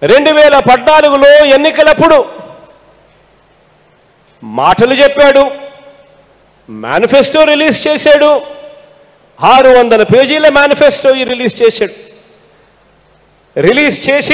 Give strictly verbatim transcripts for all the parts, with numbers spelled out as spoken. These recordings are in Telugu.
రెండు వేల పద్నాలుగులో ఎన్నికలప్పుడు మాటలు చెప్పాడు, మేనిఫెస్టో రిలీజ్ చేశాడు, ఆరు వందల పేజీల మేనిఫెస్టో రిలీజ్ చేశాడు. రిలీజ్ చేసి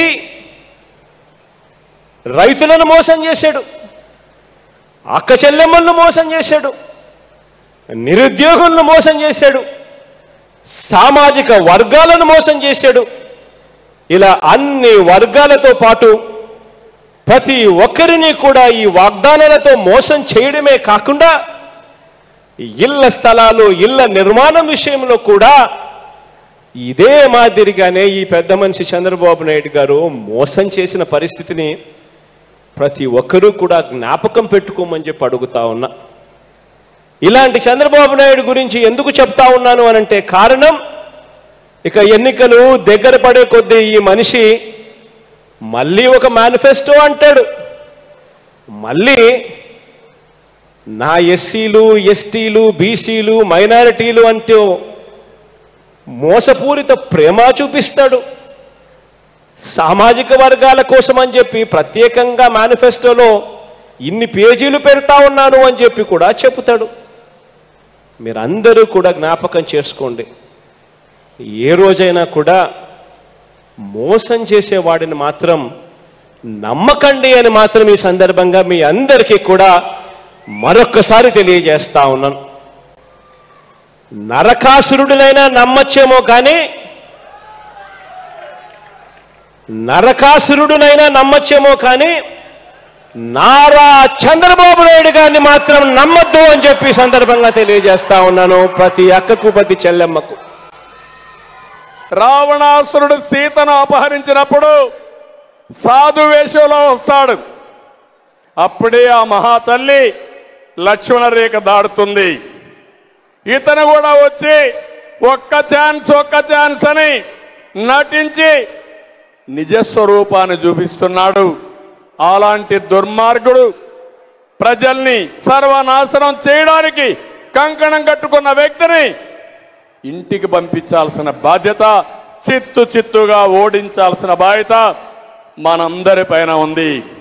రైతులను మోసం చేశాడు, అక్క చెల్లెమ్మలను మోసం చేశాడు, నిరుద్యోగులను మోసం చేశాడు, సామాజిక వర్గాలను మోసం చేశాడు. ఇలా అన్ని వర్గాలతో పాటు ప్రతి ఒక్కరిని కూడా ఈ వాగ్దానాలతో మోసం చేయడమే కాకుండా ఇళ్ల స్థలాలు ఇళ్ల నిర్మాణం విషయంలో కూడా ఇదే మాదిరిగానే ఈ పెద్ద మనిషి చంద్రబాబు నాయుడు గారు మోసం చేసిన పరిస్థితిని ప్రతి ఒక్కరూ కూడా జ్ఞాపకం పెట్టుకోమని చెప్పి అడుగుతా ఉన్నా. ఇలాంటి చంద్రబాబు నాయుడు గురించి ఎందుకు చెప్తా ఉన్నాను అనంటే కారణం, ఇక ఎన్నికలు దగ్గర పడే కొద్దీ ఈ మనిషి మళ్ళీ ఒక మేనిఫెస్టో అంటాడు, మళ్ళీ నా ఎస్సీలు ఎస్టీలు బీసీలు మైనారిటీలు అంటూ మోసపూరిత ప్రేమ చూపిస్తాడు. సామాజిక వర్గాల కోసం అని చెప్పి ప్రత్యేకంగా మేనిఫెస్టోలో ఇన్ని పేజీలు పెడతా ఉన్నాను అని చెప్పి కూడా చెబుతాడు. మీరందరూ కూడా జ్ఞాపకం చేసుకోండి, ఏ రోజైనా కూడా మోసం చేసేవాడిని మాత్రం నమ్మకండి అని మాత్రం ఈ సందర్భంగా మీ అందరికీ కూడా మరొక్కసారి తెలియజేస్తా ఉన్నాను. నరకాసురుడినైనా నమ్మచ్చేమో కానీ నరకాసురుడినైనా నమ్మచ్చేమో కానీ నారా చంద్రబాబు నాయుడు గారిని మాత్రం నమ్మద్దు అని చెప్పి సందర్భంగా తెలియజేస్తా ఉన్నాను ప్రతి అక్కకు ప్రతి చెల్లెమ్మకు. రావణాసురుడు సీతను అపహరించినప్పుడు సాధు వేషంలో వస్తాడు. అప్పుడే ఆ మహాతల్లి లక్ష్మణ రేఖ దాడుతుంది. ఇతను కూడా వచ్చి ఒక్క ఛాన్స్ ఒక్క ఛాన్స్ అని నటించి నిజస్వరూపాన్ని చూపిస్తున్నాడు. అలాంటి దుర్మార్గుడు ప్రజల్ని సర్వనాశనం చేయడానికి కంకణం కట్టుకున్న వ్యక్తిని ఇంటికి పంపించాల్సిన బాధ్యత, చిత్తు చిత్తుగా ఓడించాల్సిన బాధ్యత మనందరి పైన ఉంది.